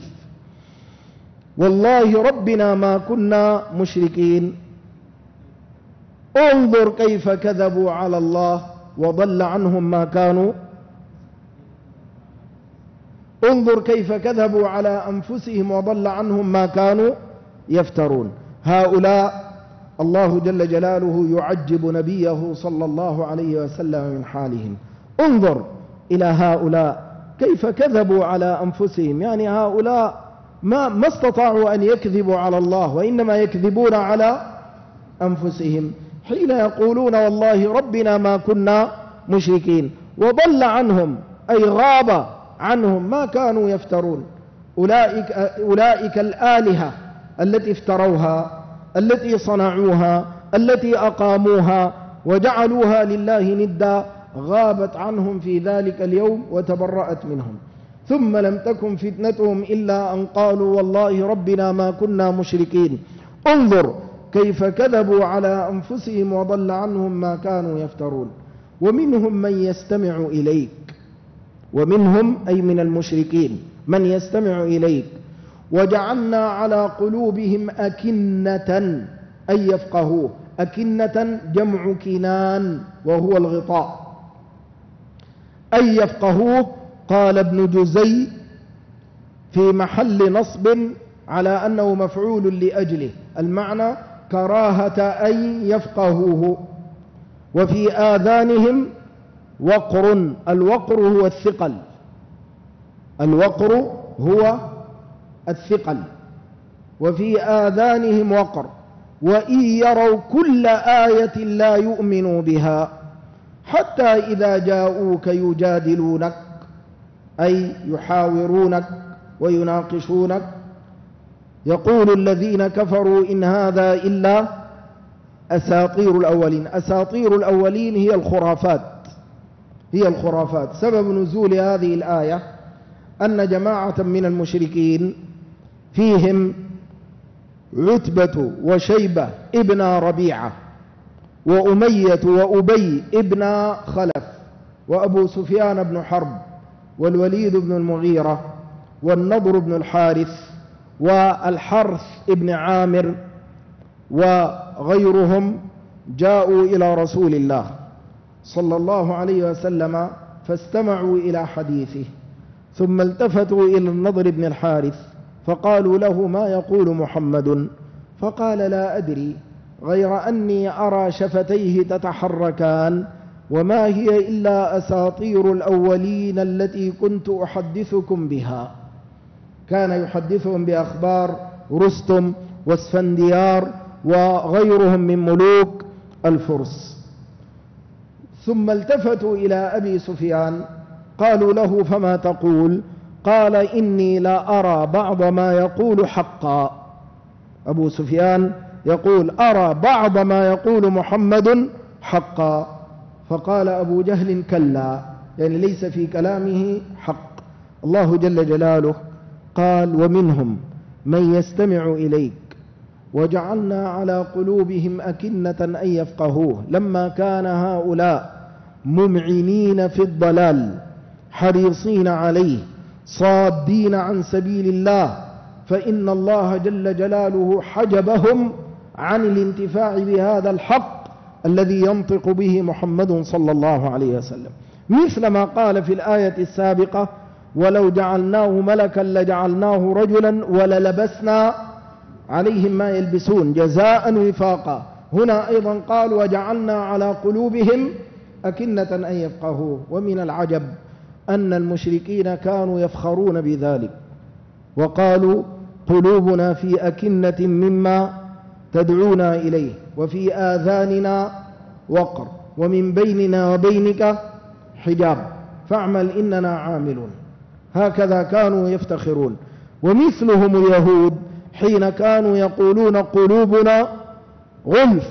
والله ربنا ما كنا مشركين. انظر كيف كذبوا على الله وضل عنهم ما كانوا، انظر كيف كذبوا على أنفسهم وضل عنهم ما كانوا يفترون. هؤلاء الله جل جلاله يعجب نبيه صلى الله عليه وسلم من حالهم. انظر إلى هؤلاء كيف كذبوا على أنفسهم، يعني هؤلاء ما, ما استطاعوا أن يكذبوا على الله، وإنما يكذبون على أنفسهم حين يقولون والله ربنا ما كنا مشركين، وضل عنهم أي غاب عنهم ما كانوا يفترون. أولئك, أولئك الآلهة التي افتروها، التي صنعوها، التي أقاموها وجعلوها لله ندا، غابت عنهم في ذلك اليوم وتبرأت منهم. ثم لم تكن فتنتهم إلا أن قالوا والله ربنا ما كنا مشركين. انظر كيف كذبوا على أنفسهم وضل عنهم ما كانوا يفترون. ومنهم من يستمع إليك، ومنهم أي من المشركين من يستمع إليك، وجعلنا على قلوبهم أكنة أن يفقهوه. أكنة جمع كنان وهو الغطاء، أن يفقهوه. قال ابن جزي في محل نصب على أنه مفعول لأجله، المعنى كراهة أن يفقهوه. وفي آذانهم وقر، الوقر هو الثقل، الوقر هو الثقل. وفي آذانهم وقر وإن يروا كل آية لا يؤمنوا بها حتى إذا جاءوك يجادلونك أي يحاورونك ويناقشونك يقول الذين كفروا إن هذا إلا أساطير الأولين. أساطير الأولين هي الخرافات، هي الخرافات. سبب نزول هذه الآية أن جماعة من المشركين فيهم عتبة وشيبة ابن ربيعة وأمية وأبي ابن خلف وأبو سفيان بن حرب والوليد بن المغيرة والنضر بن الحارث والحرث ابن عامر وغيرهم جاءوا إلى رسول الله صلى الله عليه وسلم فاستمعوا إلى حديثه، ثم التفتوا إلى النضر بن الحارث فقالوا له ما يقول محمد؟ فقال لا أدري غير أني أرى شفتيه تتحركان وما هي إلا أساطير الأولين التي كنت أحدثكم بها. كان يحدثهم بأخبار رستم واسفنديار وغيرهم من ملوك الفرس. ثم التفتوا إلى أبي سفيان قالوا له فما تقول؟ قال إني لا أرى بعض ما يقول حقا. أبو سفيان يقول أرى بعض ما يقول محمد حقا. فقال أبو جهل كلا، يعني ليس في كلامه حق. الله جل جلاله قال ومنهم من يستمع إليك وجعلنا على قلوبهم أكنة أن يفقهوه. لما كان هؤلاء ممعنين في الضلال حريصين عليه صادين عن سبيل الله، فإن الله جل جلاله حجبهم عن الانتفاع بهذا الحق الذي ينطق به محمد صلى الله عليه وسلم، مثل ما قال في الآية السابقة ولو جعلناه ملكا لجعلناه رجلا وللبسنا عليهم ما يلبسون جزاء وفاقا. هنا أيضا قال وجعلنا على قلوبهم أكنة أن يفقهوه. ومن العجب أن المشركين كانوا يفخرون بذلك وقالوا قلوبنا في أكنة مما تدعونا إليه وفي آذاننا وقر ومن بيننا وبينك حجاب فاعمل إننا عاملون. هكذا كانوا يفتخرون. ومثلهم اليهود حين كانوا يقولون قلوبنا غلف،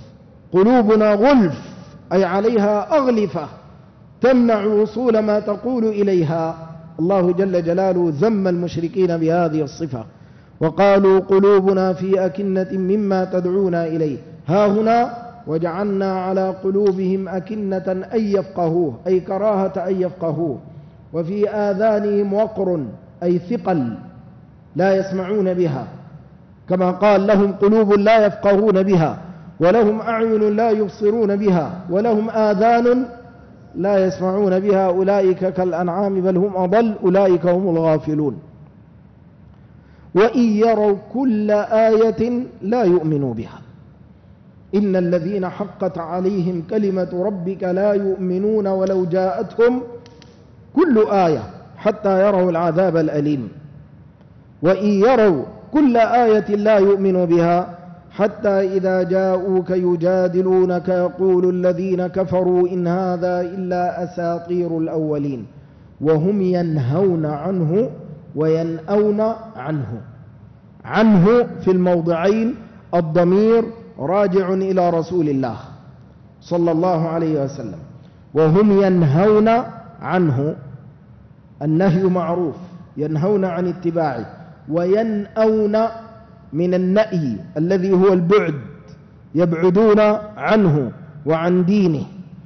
قلوبنا غلف أي عليها أغلفة تمنع وصول ما تقول إليها. الله جل جلاله ذم المشركين بهذه الصفة وقالوا قلوبنا في أكنة مما تدعونا إليه. ها هنا وجعلنا على قلوبهم أكنة أن يفقهوه أي كراهة أن يفقهوه. وفي آذانهم وقر أي ثقل لا يسمعون بها، كما قال لهم قلوب لا يفقهون بها ولهم أعين لا يبصرون بها ولهم آذان لا يسمعون بها أولئك كالأنعام بل هم أضل أولئك هم الغافلون. وإن يروا كل آية لا يؤمنوا بها إن الذين حقت عليهم كلمة ربك لا يؤمنون ولو جاءتهم كل آية حتى يروا العذاب الأليم، وإن يروا كل آية لا يؤمنوا بها، حتى إذا جاءوك يجادلونك يقول الذين كفروا إن هذا إلا أساطير الأولين، وهم ينهون عنه وينأون عنه. عنه في الموضعين الضمير راجع إلى رسول الله صلى الله عليه وسلم، وهم ينهون عنه، النهي معروف، ينهون عن اتباعه، وينأون من النأي الذي هو البعد، يبعدون عنه وعن دينه.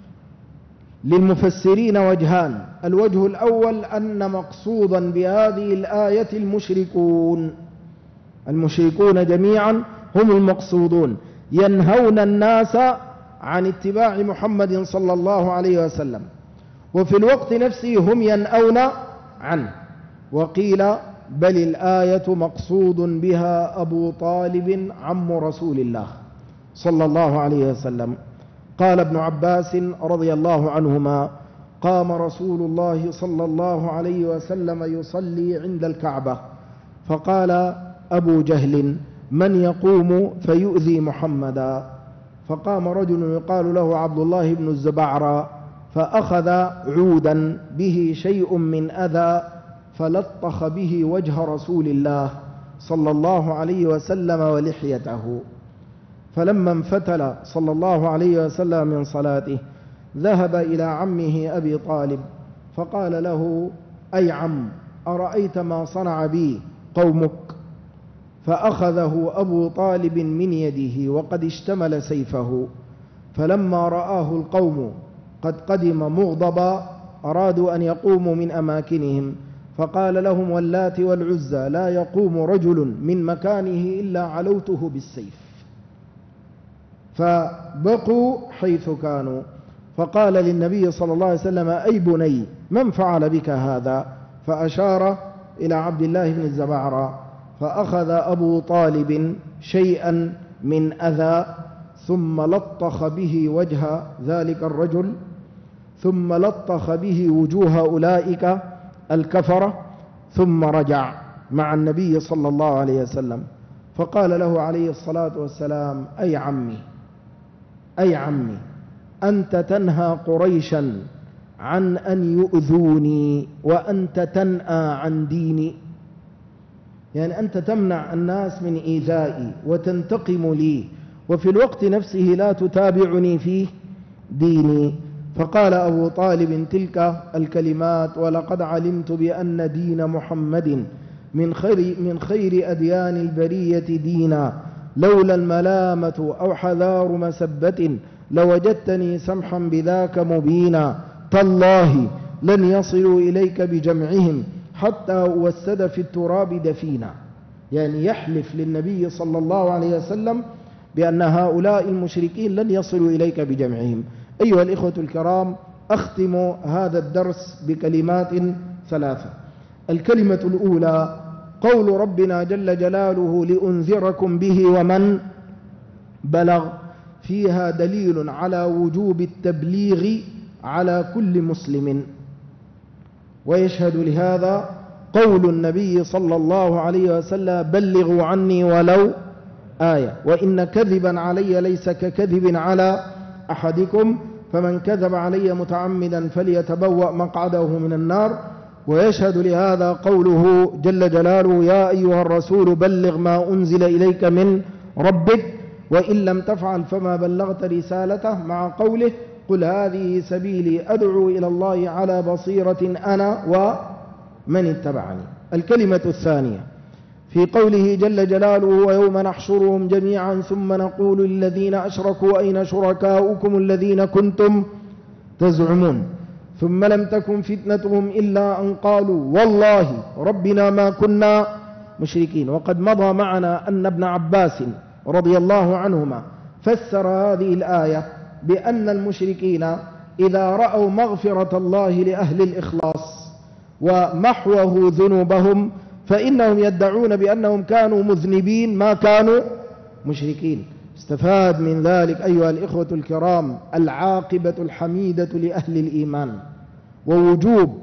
للمفسرين وجهان: الوجه الأول أن مقصودا بهذه الآية المشركون، المشركون جميعا هم المقصودون، ينهون الناس عن اتباع محمد صلى الله عليه وسلم، وفي الوقت نفسه هم ينأون عنه. وقيل بل الآية مقصود بها أبو طالب عم رسول الله صلى الله عليه وسلم. قال ابن عباس رضي الله عنهما: قام رسول الله صلى الله عليه وسلم يصلي عند الكعبة، فقال أبو جهل: من يقوم فيؤذي محمدا؟ فقام رجل يقال له عبد الله بن الزبعرة، فأخذ عودا به شيء من أذى فلطخ به وجه رسول الله صلى الله عليه وسلم ولحيته. فلما انفتل صلى الله عليه وسلم من صلاته ذهب إلى عمه أبي طالب فقال له: أي عم، أرأيت ما صنع بي قومك؟ فأخذه أبو طالب من يده وقد اشتمل سيفه، فلما رآه القوم قد قدم مغضبا أرادوا أن يقوموا من أماكنهم، فقال لهم: واللات والعزى لا يقوم رجل من مكانه إلا علوته بالسيف. فبقوا حيث كانوا، فقال للنبي صلى الله عليه وسلم: أي بني، من فعل بك هذا؟ فأشار إلى عبد الله بن الزبعرة، فأخذ أبو طالب شيئا من أذى ثم لطخ به وجه ذلك الرجل، ثم لطخ به وجوه أولئك الكفرة، ثم رجع مع النبي صلى الله عليه وسلم، فقال له عليه الصلاة والسلام: أي عمي، أي عمي، أنت تنهى قريشا عن أن يؤذوني وأنت تنأى عن ديني، يعني أنت تمنع الناس من إيذائي وتنتقم لي، وفي الوقت نفسه لا تتابعني في ديني. فقال أبو طالب تلك الكلمات: ولقد علمت بأن دين محمد من خير, من خير أديان البرية دينا، لولا الملامة أو حذار مسبة لوجدتني سمحا بذاك مبينا، تالله لن يصلوا إليك بجمعهم حتى أوسد في التراب دفينا. يعني يحلف للنبي صلى الله عليه وسلم بأن هؤلاء المشركين لن يصلوا إليك بجمعهم. أيها الإخوة الكرام، أختم هذا الدرس بكلمات ثلاثة. الكلمة الأولى قول ربنا جل جلاله: لأنذركم به ومن بلغ، فيها دليل على وجوب التبليغ على كل مسلم، ويشهد لهذا قول النبي صلى الله عليه وسلم: بلغوا عني ولو آية، وإن كذبا علي ليس ككذب على أحدكم، فمن كذب علي متعمدا فليتبوأ مقعده من النار. ويشهد لهذا قوله جل جلاله: يا أيها الرسول بلغ ما أنزل إليك من ربك وإن لم تفعل فما بلغت رسالته، مع قوله: قل هذه سبيلي أدعو إلى الله على بصيرة أنا ومن اتبعني. الكلمة الثانية في قوله جل جلاله: ويوم نحشرهم جميعا ثم نقول للذين أشركوا أين شركاؤكم الذين كنتم تزعمون، ثم لم تكن فتنتهم إلا أن قالوا والله ربنا ما كنا مشركين. وقد مضى معنا أن ابن عباس رضي الله عنهما فسر هذه الآية بأن المشركين إذا رأوا مغفرة الله لأهل الإخلاص ومحوه ذنوبهم فإنهم يدعون بأنهم كانوا مذنبين ما كانوا مشركين. استفاد من ذلك أيها الإخوة الكرام العاقبة الحميدة لأهل الإيمان، ووجوب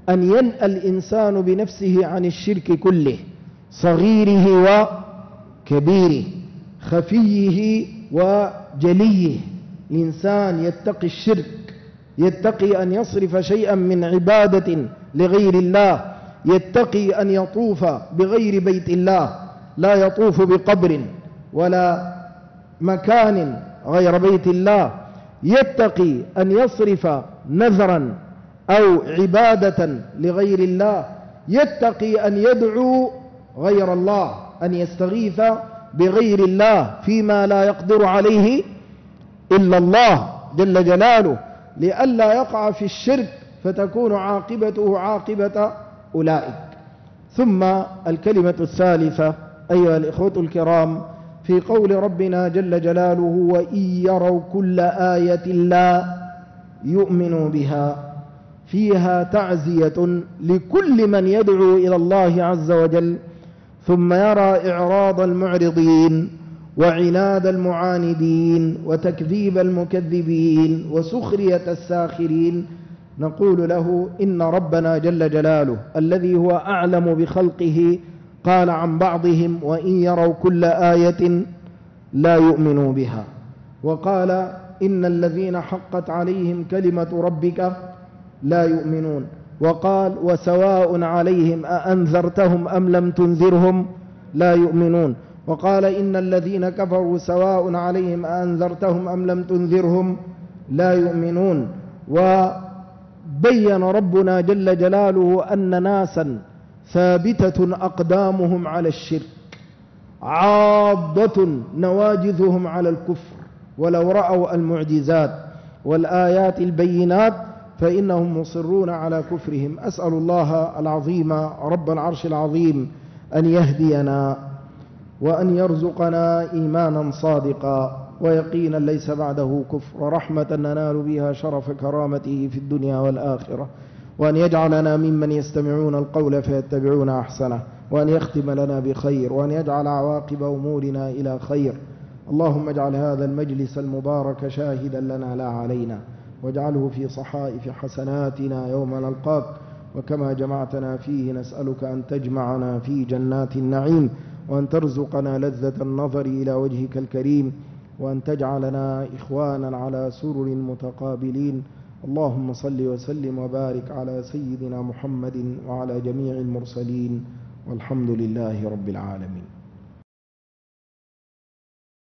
أن ينأى الإنسان بنفسه عن الشرك كله، صغيره وكبيره، خفيه وجليه. الإنسان يتقي الشرك، يتقي أن يصرف شيئا من عبادة لغير الله، يتقي أن يطوف بغير بيت الله، لا يطوف بقبر ولا مكان غير بيت الله، يتقي أن يصرف نذرا أو عبادة لغير الله، يتقي أن يدعو غير الله، أن يستغيث بغير الله فيما لا يقدر عليه إلا الله جل جلاله، لئلا يقع في الشرك فتكون عاقبته عاقبة أولئك. ثم الكلمة الثالثة أيها الإخوة الكرام في قول ربنا جل جلاله: وإن يروا كل آية لا يؤمنوا بها، فيها تعزية لكل من يدعو إلى الله عز وجل ثم يرى إعراض المعرضين وعناد المعاندين وتكذيب المكذبين وسخرية الساخرين، نقول له إن ربنا جل جلاله الذي هو أعلم بخلقه قال عن بعضهم: وإن يروا كل آية لا يؤمنوا بها، وقال: إن الذين حقت عليهم كلمة ربك لا يؤمنون، وقال: وسواء عليهم أأنذرتهم أم لم تنذرهم لا يؤمنون، وقال: إن الذين كفروا سواء عليهم أأنذرتهم أم لم تنذرهم لا يؤمنون. وبين ربنا جل جلاله أن ناسا ثابتة أقدامهم على الشرك، عاضة نواجذهم على الكفر، ولو رأوا المعجزات والآيات البينات فإنهم مصرون على كفرهم. أسأل الله العظيم رب العرش العظيم أن يهدينا وأن يرزقنا إيمانا صادقا ويقينا ليس بعده كفر، ورحمة ننال بها شرف كرامته في الدنيا والآخرة، وأن يجعلنا ممن يستمعون القول فيتبعون أحسنه، وأن يختم لنا بخير، وأن يجعل عواقب أمورنا إلى خير. اللهم اجعل هذا المجلس المبارك شاهدا لنا لا علينا، واجعله في صحائف حسناتنا يوم نلقاك، وكما جمعتنا فيه نسألك أن تجمعنا في جنات النعيم، وأن ترزقنا لذة النظر إلى وجهك الكريم، وأن تجعلنا إخوانا على سرر متقابلين. اللهم صل وسلم وبارك على سيدنا محمد وعلى جميع المرسلين، والحمد لله رب العالمين.